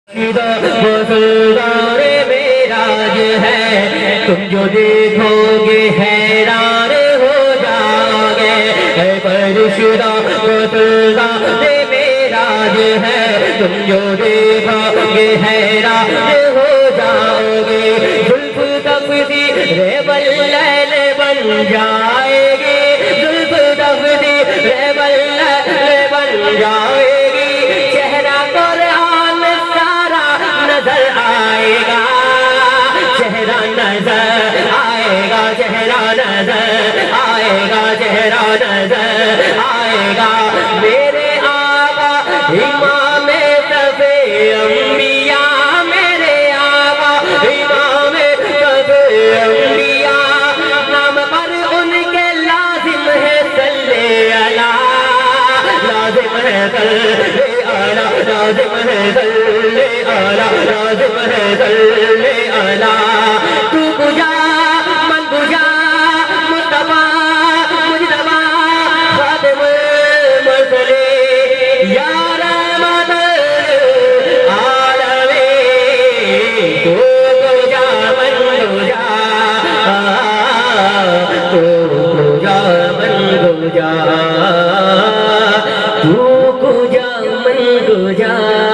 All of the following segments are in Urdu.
بزرگار معراج ہے، تم جو دیکھو گے حیران ہو جاؤ گے۔ اے فرشتہ بزرگار معراج ہے، تم جو دیکھو گے حیران ہو جاؤ گے۔ زلف تفسیر واللیل بن جائے گی، زلف تفسیر واللیل بن جائے گی۔ چہرہ قرآن سارا نظر آئے گا، چہرہ نظر آئے گا، چہرہ نظر آئے گا، چہرہ نظر آئے گا۔ میرے آقا امام صفی انبیاء، میرے آقا امام صفی انبیاء، نام پر ان کے لازم ہے صلی اللہ، لازم ہے صلی اللہ، لازم ہے صلی اللہ، لازم ہے صلی اللہ۔ تو بجا من بجا مصطفیٰ مجتبیٰ خاتم المرسلین یا رحمت العالمین۔ تو بجا من بجا، تو بجا من بجا، تو بجا من بجا،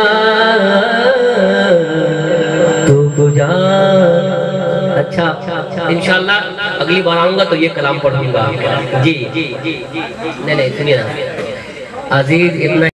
تو بجا۔ اچھا انشاءاللہ اگلی بار آؤں گا تو یہ کلام پڑھوں گا۔ جی نہیں سنیے نا عزیز، اتنا